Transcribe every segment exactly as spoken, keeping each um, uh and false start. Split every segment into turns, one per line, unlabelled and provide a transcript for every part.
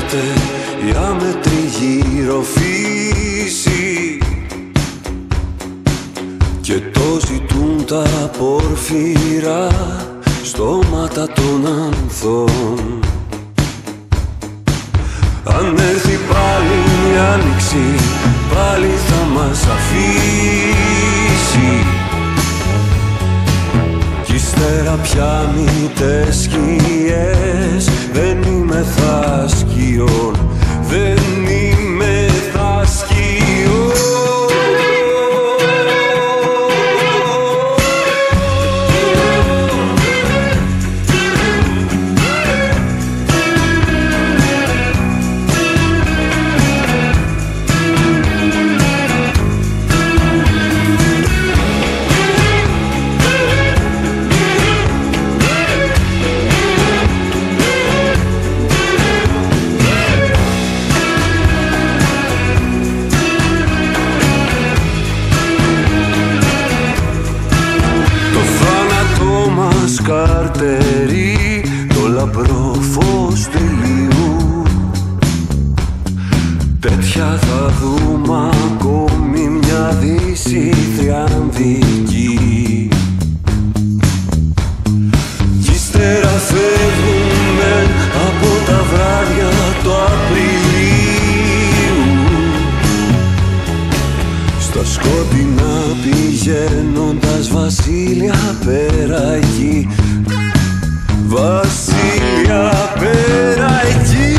έρχεται η άμετρη γύρω φύση και το ζητούν τα πορφυρά στόματα των ανθών. Αν έρθει πάλι η άνοιξη, πάλι θα μας αφήσει κι ύστερα πια μήτες σκιές. Δεν είμαι θα σκιών, δεν είμαι θα σκιών. Καρτερί, το λαμπρό φως τελειού. Τέτοια θα δούμε ακόμη μια δύση θριαμβική. Κι ύστερα φεύγουμε από τα βράδια του Απριλίου, στα σκότεινα πηγαίνοντας βασίλεια πέρα εκεί. Βασίλεια πέρα εκεί.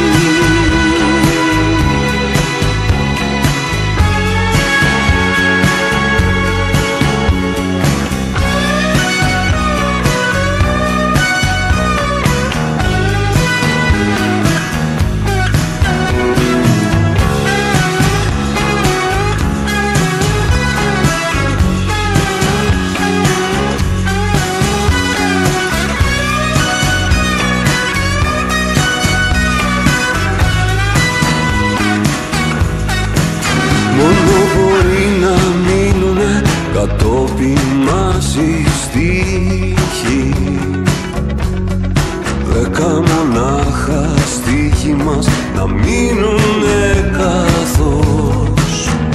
Μόνο μπορεί να μείνουνε κατόπιν μας οι στίχοι. Δέκα μονάχα στίχοι μας να μείνουνε καθώς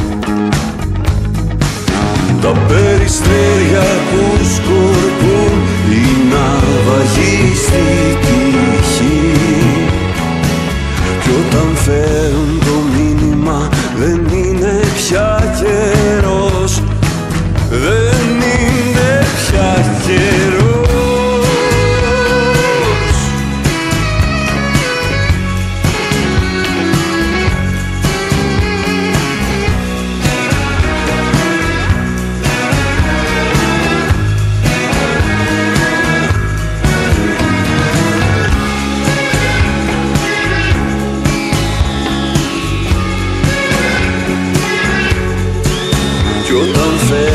τα περιστέρια που σκορπούν οι ναυαγοί στη τύχη. Κι όταν φέρουν το μήνυμα δεν είναι πια καιρός, δεν είναι πια καιρός. Όταν φεύγει